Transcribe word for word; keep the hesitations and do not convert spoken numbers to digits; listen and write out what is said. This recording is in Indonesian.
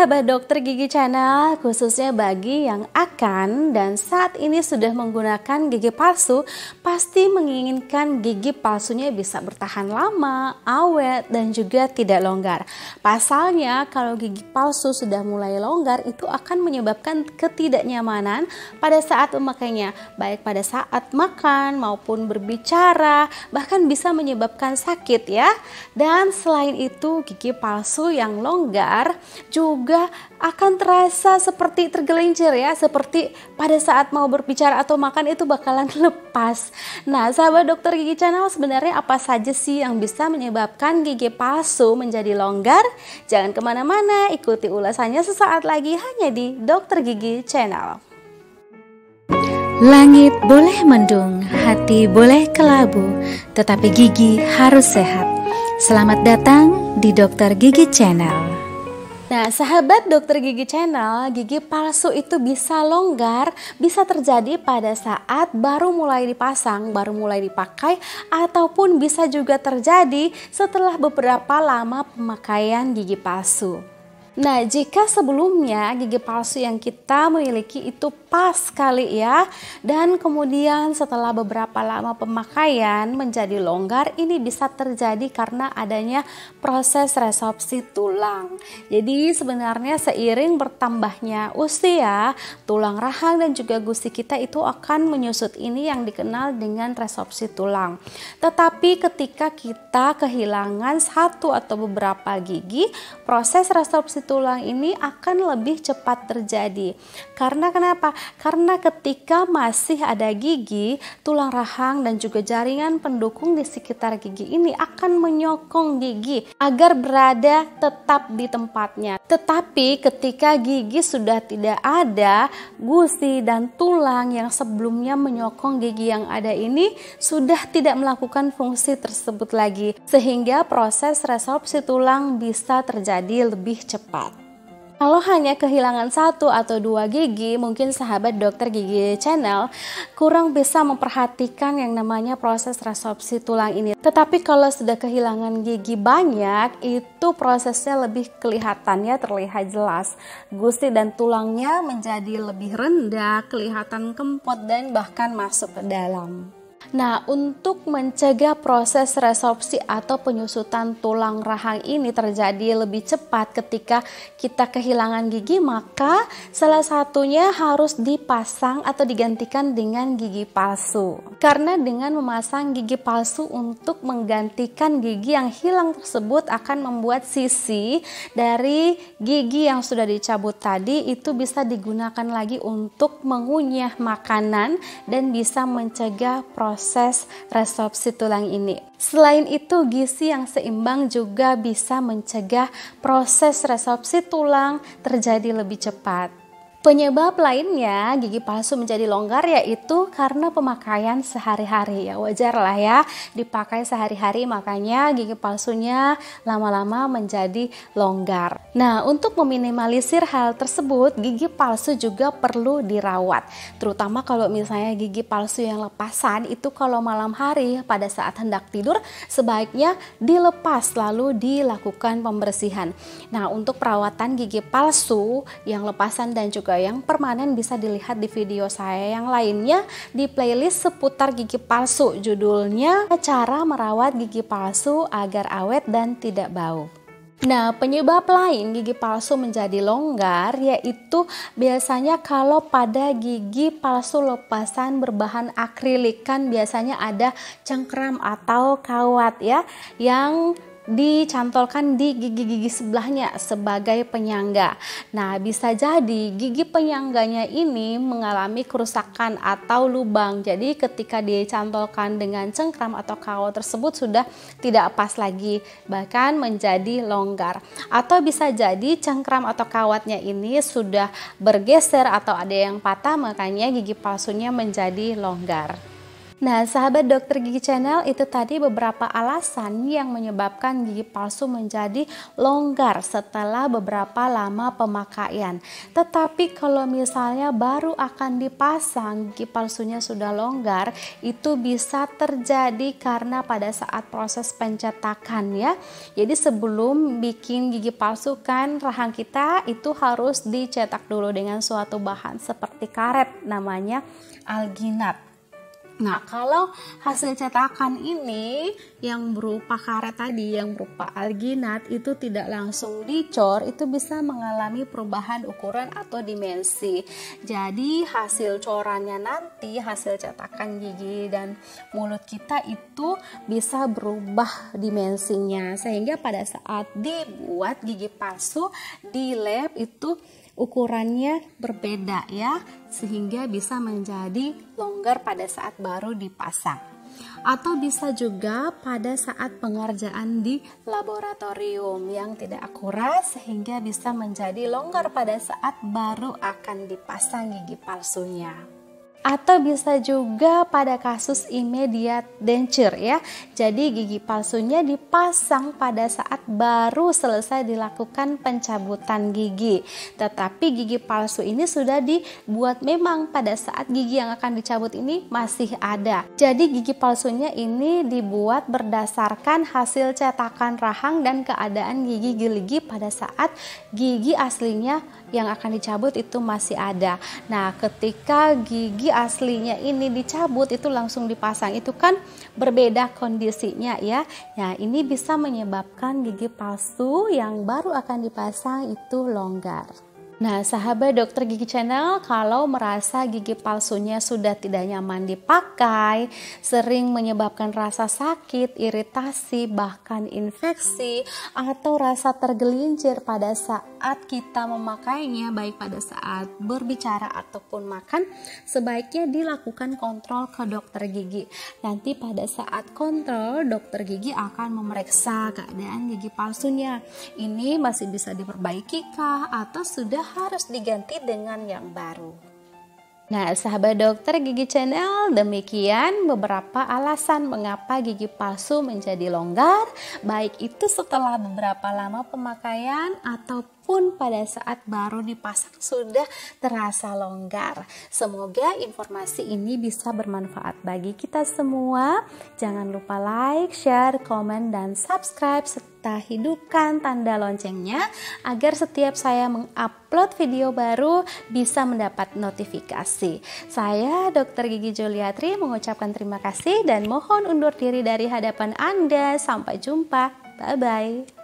sahabat dokter gigi channel, khususnya bagi yang akan dan saat ini sudah menggunakan gigi palsu, pasti menginginkan gigi palsunya bisa bertahan lama, awet, dan juga tidak longgar. Pasalnya kalau gigi palsu sudah mulai longgar, itu akan menyebabkan ketidaknyamanan pada saat memakainya, baik pada saat makan maupun berbicara, bahkan bisa menyebabkan sakit ya. Dan selain itu, gigi palsu yang longgar juga akan terasa seperti tergelincir ya, seperti pada saat mau berbicara atau makan itu bakalan lepas. Nah, sahabat dokter gigi channel, sebenarnya apa saja sih yang bisa menyebabkan gigi palsu menjadi longgar? Jangan kemana-mana, ikuti ulasannya sesaat lagi hanya di Dokter Gigi Channel. Langit boleh mendung, hati boleh kelabu, tetapi gigi harus sehat. Selamat datang di Dokter Gigi Channel. Nah, sahabat dokter gigi channel, gigi palsu itu bisa longgar, bisa terjadi pada saat baru mulai dipasang, baru mulai dipakai, ataupun bisa juga terjadi setelah beberapa lama pemakaian gigi palsu. Nah, jika sebelumnya gigi palsu yang kita miliki itu pas sekali ya, dan kemudian setelah beberapa lama pemakaian menjadi longgar, ini bisa terjadi karena adanya proses resorpsi tulang. Jadi sebenarnya seiring bertambahnya usia, tulang rahang dan juga gusi kita itu akan menyusut, ini yang dikenal dengan resorpsi tulang. Tetapi ketika kita kehilangan satu atau beberapa gigi, proses resorpsi tulang ini akan lebih cepat terjadi. Karena kenapa? Karena ketika masih ada gigi, tulang rahang dan juga jaringan pendukung di sekitar gigi ini akan menyokong gigi agar berada tetap di tempatnya. Tetapi ketika gigi sudah tidak ada, gusi dan tulang yang sebelumnya menyokong gigi yang ada ini sudah tidak melakukan fungsi tersebut lagi, sehingga proses resorpsi tulang bisa terjadi lebih cepat. Kalau hanya kehilangan satu atau dua gigi, mungkin sahabat dokter gigi channel kurang bisa memperhatikan yang namanya proses resorpsi tulang ini. Tetapi kalau sudah kehilangan gigi banyak, itu prosesnya lebih kelihatan ya, terlihat jelas. Gusi dan tulangnya menjadi lebih rendah, kelihatan kempot dan bahkan masuk ke dalam. Nah, untuk mencegah proses resorpsi atau penyusutan tulang rahang ini terjadi lebih cepat ketika kita kehilangan gigi, maka salah satunya harus dipasang atau digantikan dengan gigi palsu. Karena dengan memasang gigi palsu untuk menggantikan gigi yang hilang tersebut akan membuat sisi dari gigi yang sudah dicabut tadi itu bisa digunakan lagi untuk mengunyah makanan dan bisa mencegah proses proses resorpsi tulang ini. Selain itu, gizi yang seimbang juga bisa mencegah proses resorpsi tulang terjadi lebih cepat. Penyebab lainnya gigi palsu menjadi longgar yaitu karena pemakaian sehari-hari ya, wajar lah ya dipakai sehari-hari, makanya gigi palsunya lama-lama menjadi longgar. Nah, untuk meminimalisir hal tersebut, gigi palsu juga perlu dirawat, terutama kalau misalnya gigi palsu yang lepasan itu kalau malam hari pada saat hendak tidur sebaiknya dilepas lalu dilakukan pembersihan. Nah, untuk perawatan gigi palsu yang lepasan dan juga yang permanen bisa dilihat di video saya yang lainnya di playlist seputar gigi palsu, judulnya Cara Merawat Gigi Palsu Agar Awet dan Tidak Bau. Nah, penyebab lain gigi palsu menjadi longgar yaitu biasanya kalau pada gigi palsu lepasan berbahan akrilik, kan biasanya ada cengkram atau kawat ya yang dicantolkan di gigi-gigi sebelahnya sebagai penyangga. Nah, bisa jadi gigi penyangganya ini mengalami kerusakan atau lubang. Jadi ketika dicantolkan dengan cengkram atau kawat tersebut sudah tidak pas lagi, bahkan menjadi longgar. Atau bisa jadi cengkram atau kawatnya ini sudah bergeser atau ada yang patah, makanya gigi palsunya menjadi longgar. Nah, sahabat dokter gigi channel, itu tadi beberapa alasan yang menyebabkan gigi palsu menjadi longgar setelah beberapa lama pemakaian. Tetapi kalau misalnya baru akan dipasang gigi palsunya sudah longgar, itu bisa terjadi karena pada saat proses pencetakan ya. Jadi sebelum bikin gigi palsu kan rahang kita itu harus dicetak dulu dengan suatu bahan seperti karet, namanya alginat. Nah, kalau hasil cetakan ini yang berupa karet tadi, yang berupa alginat itu tidak langsung dicor, itu bisa mengalami perubahan ukuran atau dimensi. Jadi hasil corannya nanti, hasil cetakan gigi dan mulut kita itu bisa berubah dimensinya, sehingga pada saat dibuat gigi palsu di lab itu ukurannya berbeda ya, sehingga bisa menjadi longgar pada saat baru dipasang. Atau bisa juga pada saat pengerjaan di laboratorium yang tidak akurat sehingga bisa menjadi longgar pada saat baru akan dipasang gigi palsunya. Atau bisa juga pada kasus immediate denture ya. Jadi gigi palsunya dipasang pada saat baru selesai dilakukan pencabutan gigi. Tetapi gigi palsu ini sudah dibuat memang pada saat gigi yang akan dicabut ini masih ada. Jadi gigi palsunya ini dibuat berdasarkan hasil cetakan rahang dan keadaan gigi giligi pada saat gigi aslinya yang akan dicabut itu masih ada. Nah, ketika gigi aslinya ini dicabut itu langsung dipasang, itu kan berbeda kondisinya ya. Nah, ini bisa menyebabkan gigi palsu yang baru akan dipasang itu longgar. Nah, sahabat dokter gigi channel, kalau merasa gigi palsunya sudah tidak nyaman dipakai, sering menyebabkan rasa sakit, iritasi, bahkan infeksi, atau rasa tergelincir pada saat kita memakainya, baik pada saat berbicara ataupun makan, sebaiknya dilakukan kontrol ke dokter gigi. Nanti pada saat kontrol, dokter gigi akan memeriksa keadaan gigi palsunya. Ini masih bisa diperbaiki kah atau sudah harus diganti dengan yang baru. Nah, sahabat dokter gigi channel, demikian beberapa alasan mengapa gigi palsu menjadi longgar, baik itu setelah beberapa lama pemakaian ataupun pada saat baru dipasang sudah terasa longgar. Semoga informasi ini bisa bermanfaat bagi kita semua. Jangan lupa like, share, komen, dan subscribe serta hidupkan tanda loncengnya agar setiap saya mengupload video baru bisa mendapat notifikasi. Saya dokter Gigi Juliatri mengucapkan terima kasih dan mohon undur diri dari hadapan Anda. Sampai jumpa. Bye-bye.